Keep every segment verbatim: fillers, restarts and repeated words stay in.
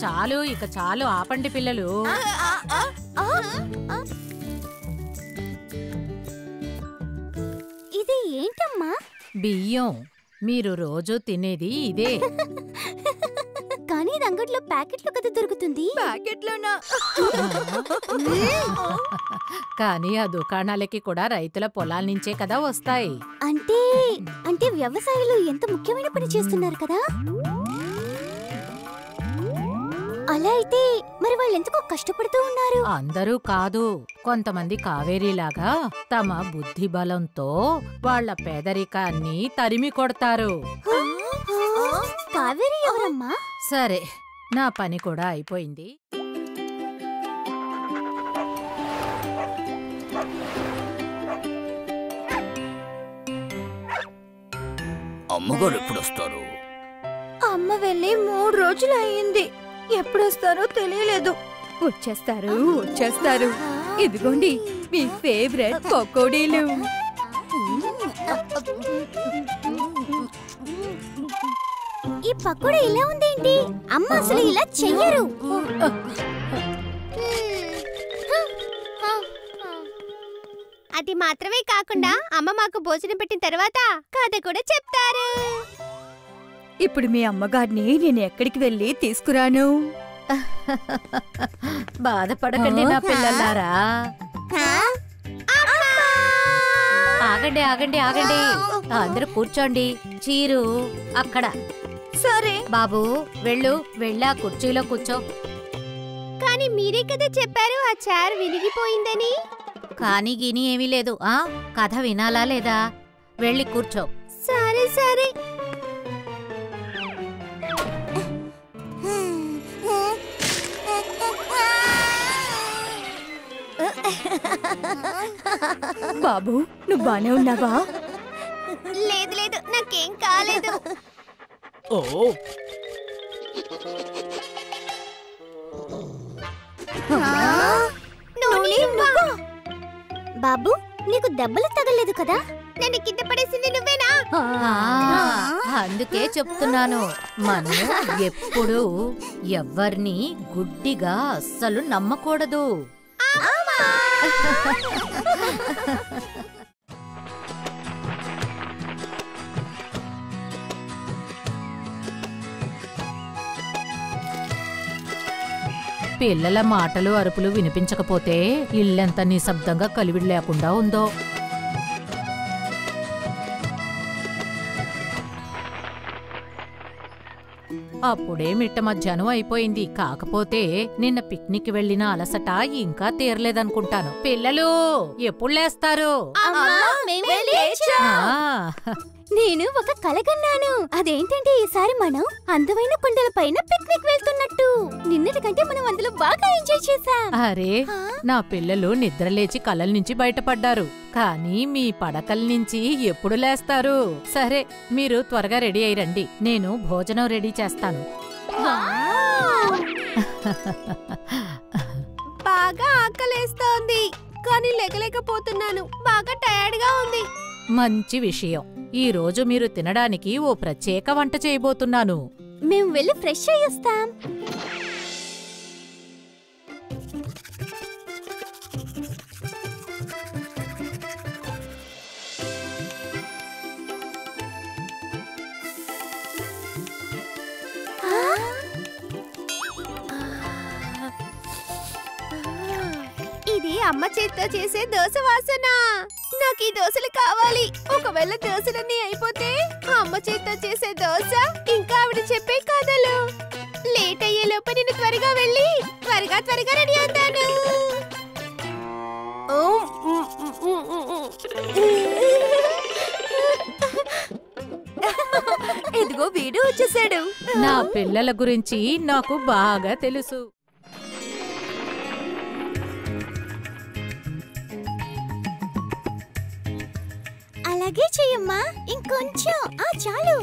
చాలు ఇక చాలు ఆపండి పిల్లలు. ఇది ఏంటమ్మా? బియ్యం. మీరు రోజు తినేది ఇదే. కానీ ఇది అంగట్లో ప్యాకెట్లో కదా దొరుకుతుంది. ప్యాకెట్లోనా? కానీ ఆ దుకాణాలకి కూడా రైతుల పొలాల నుంచే కదా వస్తాయి. అంటే అంటే వ్యవసాయంలో ఎంత ముఖ్యమైన పని చేస్తున్నారు కదా. అలా అయితే మరి వాళ్ళు ఎందుకో కష్టపడుతూ ఉన్నారు? అందరూ కాదు, కొంతమంది కావేరీలాగా తమ బుద్ధి బలంతో వాళ్ళ పేదరికాన్ని తరిమి కొడతారు. కావేరి ఎవరమ్మా? సరే, నా పని కూడా అయిపోయింది. అమ్మగారు ఎప్పుడొస్తారు? అమ్మ వెళ్ళి మూడు రోజులు అయ్యింది. ఎప్పుడొస్తారో తెలియలేదు. వచ్చేస్తారు వచ్చేస్తారు. ఇదిగోండి మీ ఫేవరెట్ పకోడీలు. ఈ పకోడీ ఇలా ఉందేంటి? అమ్మ అసలు ఇలా చెయ్యరు. అది మాత్రమే కాకుండా అమ్మ మాకు భోజనం పెట్టిన తర్వాత కథ కూడా చెప్తారు. ఇప్పుడు మీ అమ్మగారిని నేను ఎక్కడికి వెళ్ళి తీసుకురాను? బాధపడకండి నా పిల్లలారా. ఆగండి ఆగండి ఆగండి అందరూ కూర్చోండి. చీరు అక్కడ. సరే బాబు వెళ్ళు, వెళ్ళా కుర్చీలో కూర్చో. కానీ మీరే కదా చెప్పారు ఆ చైర్ విరిగిపోయిందని. కానీ గిని ఏమీ లేదు. ఆ కథ వినాలా లేదా? వెళ్ళి కూర్చో. సరే సరే. బాబు నువ్వు బానే ఉన్నావా? లేదు లేదు, నాకేం కాలేదు. ఓ బాబు నీకు దెబ్బలు తగలేదు కదా? నన్ను కింద పడేసింది నువ్వేనా? అందుకే చెప్తున్నాను, మనం ఎప్పుడు ఎవ్వర్ని గుడ్డిగా అస్సలు నమ్మకూడదు. పిల్లల మాటలు అరుపులు వినిపించకపోతే ఇల్లెంత నిశ్శబ్దంగా కలివిడి లేకుండా ఉందో. అప్పుడే మిట్ట మధ్యాహ్నం అయిపోయింది. కాకపోతే నిన్న పిక్నిక్ వెళ్లిన అలసట ఇంకా తీరలేదనుకుంటాను. పిల్లలు ఎప్పుడు లేస్తారు? నేను ఒక కలగన్నాను. అదేంటంటే ఈసారి మనం అందమైన కొండల పైన పిక్నిక్ వెళ్తున్నట్టు. నిన్నటి కంటే మనం అందులో బాగా ఎంజాయ్ చేశాం. అరే, నా పిల్లలు నిద్రలేచి కలల నుంచి బయటపడ్డారు. కానీ మీ పడకల నుంచి ఎప్పుడు లేస్తారు? సరే, మీరు త్వరగా రెడీ అయి రండి, నేను భోజనం రెడీ చేస్తాను. బాగా ఆకలేస్తోంది, కానీ లేకలేకపోతున్నాను. బాగా టైర్డ్ గా ఉంది. మంచి విషయం. ఈ రోజు మీరు తినడానికి ఓ ప్రత్యేక వంట చేయబోతున్నాను. మేము వెళ్ళి ఫ్రెష్ అయ్యి వస్తాం. ఇది అమ్మ చేత్తో చేసే దోశ వాసన. నాకు ఈ దోశలు కావాలి. ఒకవేళ దోశలన్నీ అయిపోతే అమ్మ చేత్తో చేసే దోశ, ఇంకా ఆవిడ చెప్పే కథలు. లేట్ అయ్యే లోపు నేను త్వరగా వెళ్ళి త్వరగా త్వరగా రెడీ అవుతాను. ఇదిగో వీడు వచ్చేసాడు. నా పిల్లల గురించి నాకు బాగా తెలుసు. అలాగే చెయ్యమ్మా, ఇంకొంచెం. ఆ చాలు.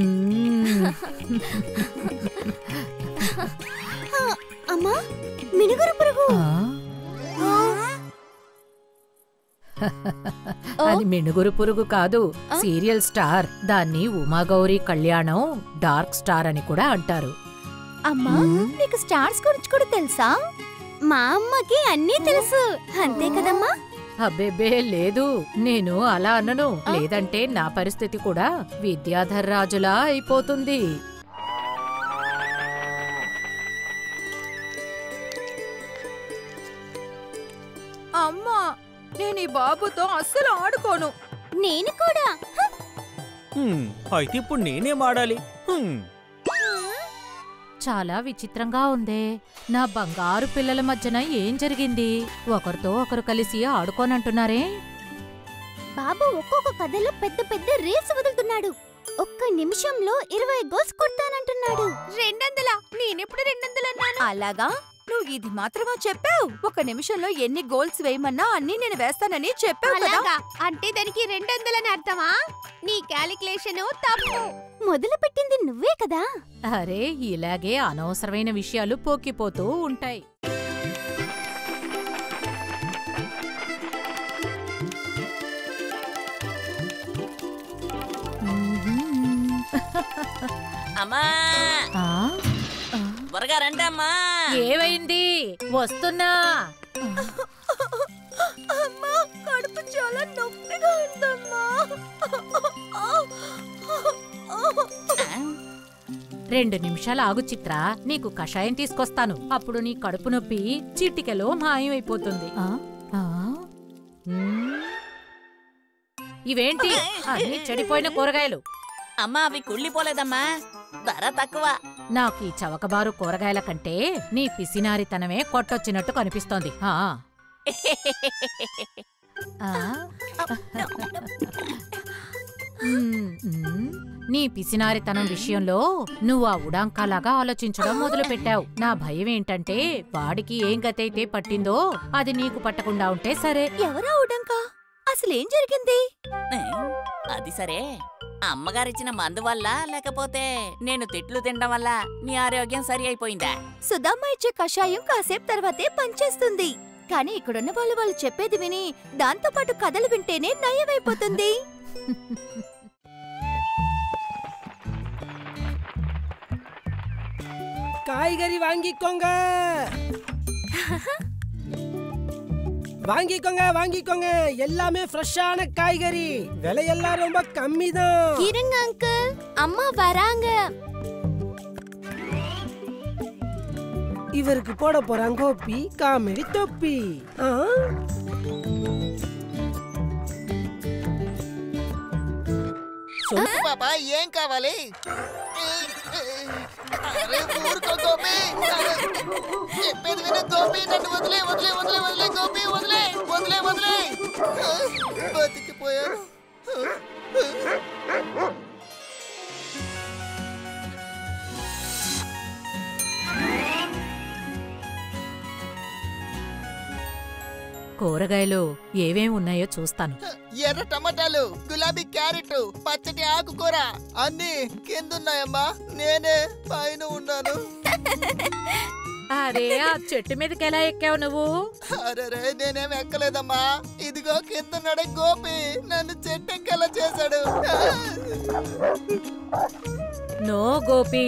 అమ్మా, మినుగురు పురుగు. అది మినుగురు పురుగు కాదు, సీరియల్ స్టార్. దాన్ని ఉమాగౌరి కళ్యాణం డార్క్ స్టార్ అని కూడా అంటారు. అమ్మా, నీకు స్టార్స్ గురించి కూడా తెలుసా? మా అమ్మకి అన్నీ తెలుసు, అంతే కదమ్మా? అబ్బేబే లేదు, నేను అలా అనను. లేదంటే నా పరిస్థితి కూడా విద్యాధర్ రాజులా అయిపోతుంది. అమ్మా, నేను ఈ బాబుతో అస్సలు ఆడుకోను. నేను కూడా. హ్మ్, అయితే ఇప్పుడు నేనేం ఆడాలి? హ్మ్. చాలా విచిత్రంగా ఉందే. నా బంగారు పిల్లల మధ్యన ఏం జరిగింది? ఒకరితో ఒకరు కలిసి ఆడుకోనంటున్నారే. బాబు ఒక్కొక్క కథలో పెద్ద పెద్ద రీల్స్ వదులుతున్నాడు. ఒక్క నిమిషంలో ఇరవై గోల్స్ కొడతానంటున్నాడు. రెండొందలా? నేనెప్పుడు రెండొందలన్నాను? అలాగా? నువ్వు ఇది మాత్రమా చెప్పావు? ఒక నిమిషంలో ఎన్ని గోల్స్ వేయమన్నా అన్ని నేను వేస్తానని చెప్పావు కదా. అలాగా? అంటే దానికి రెండొందలని అర్థమా? నీ క్యాలిక్యులేషన్ తప్పు. మొదలు పెట్టింది నువ్వే కదా. అరే, ఇలాగే అనవసరమైన విషయాలు పోకిపోతూ ఉంటాయి. అమ్మా, ఆ? త్వరగా రండి అమ్మా. ఏమైంది? వస్తున్నా. అమ్మా, కడుపు చాలా నొప్పిగా ఉందమ్మా. రెండు నిమిషాలు ఆగు చిత్ర, నీకు కషాయం తీసుకొస్తాను. అప్పుడు నీ కడుపు నొప్పి చిటికెలో మాయమైపోతుంది. ఆ? ఆ? మ్మ్. ఇవేంటి? అన్ని చెడిపోయిన కూరగాయలు. అమ్మా, అవి కుళ్ళిపోలేదమ్మా, ధర తక్కువ. నాకు ఈ చవకబారు కూరగాయల కంటే నీ పిసినారితనమే కొట్టొచ్చినట్టు కనిపిస్తోంది. ఆ. ఆ? మ్మ్, మ్మ్. నీ పిసినారితనం విషయంలో నువ్వు ఆ ఉడాంకాలాగా ఆలోచించడం మొదలుపెట్టావు. నా భయం ఏంటంటే వాడికి ఏం గతైతే పట్టిందో అది నీకు పట్టకుండా ఉంటే సరే. ఎవరా ఉడంకా? అసలేం జరిగింది? అది సరే, అమ్మగారిచ్చిన మందు వల్ల లేకపోతే నేను తిట్లు తినడం వల్ల నీ ఆరోగ్యం సరి అయిపోయిందా? సుధామ్మ ఇచ్చే కషాయం కాసేపు తర్వాతే పనిచేస్తుంది. కానీ ఇక్కడున్న వాళ్ళు వాళ్ళు చెప్పేది విని దాంతో పాటు కథలు వింటేనే నయమైపోతుంది. காய்கறி வாங்கிக்கோங்க வாங்கிக்கோங்க வாங்கிக்கோங்க எல்லாமே ஃப்ரெஷ்ஷான காய்கறி, விலையெல்லாம் ரொம்ப கம்மி தான். இருங்க அங்கிள், அம்மா வராங்க. இவருக்கு போட போறாங்க கோப்பி காமெடி தொப்பி. బాబా, ఏం కావాలి? చెప్పేది విను గోపి, నన్ను వదిలే వదిలే వదిలే వదిలే గోపి, వదిలే వదిలే వదిలే. బతికిపోయాను. కూరగాయలు ఏవేం ఉన్నాయో చూస్తాను. ఎర్ర టమాటాలు, గులాబీ క్యారెట్, పచ్చటి ఆకుకూర అన్ని కిందున్నాయమ్మా. నేనే పైన ఉన్నాను. అరే, ఆ చెట్టు మీదకి ఎలా ఎక్కావు నువ్వు? అరే, నేనేం ఎక్కలేదమ్మా. ఇదిగో కిందన్నాడే గోపి నన్ను చెట్టు ఎక్కేలా చేశాడు. నో గోపి.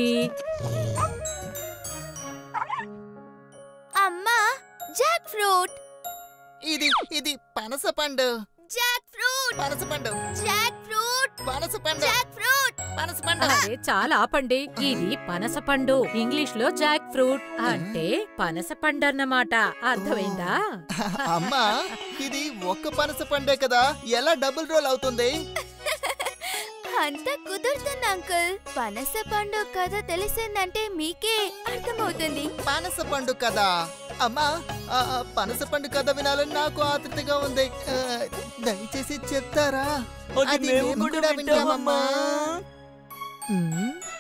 అమ్మా, జాక్ ఫ్రూట్. ఇది ఇది పనస పండు. Jackfruit. పనస పండు. Jackfruit. పనస పండు. Jackfruit. పనస పండు. అరే, చాలా ఆపండి. ఇది పనస పండు, ఇంగ్లీష్ లో జాక్ ఫ్రూట్ అంటే పనస పండు అన్నమాట. అర్థమైందా? అమ్మా, ఇది ఒక్క పనస పండే కదా, ఎలా డబుల్ రోల్ అవుతుంది? అంతా కుదురుతుంది అంకుల్. పనస పండు కథ తెలిసిందంటే మీకే అర్థమవుతుంది. పనస పండు కదా అమ్మా, ఆ, ఆ, పనస పండు కథ వినాలని నాకు ఆతృతగా ఉంది. ఆ, దయచేసి చెప్తారా? అది మేము కూడా వింటామమ్మా. మ్మ్.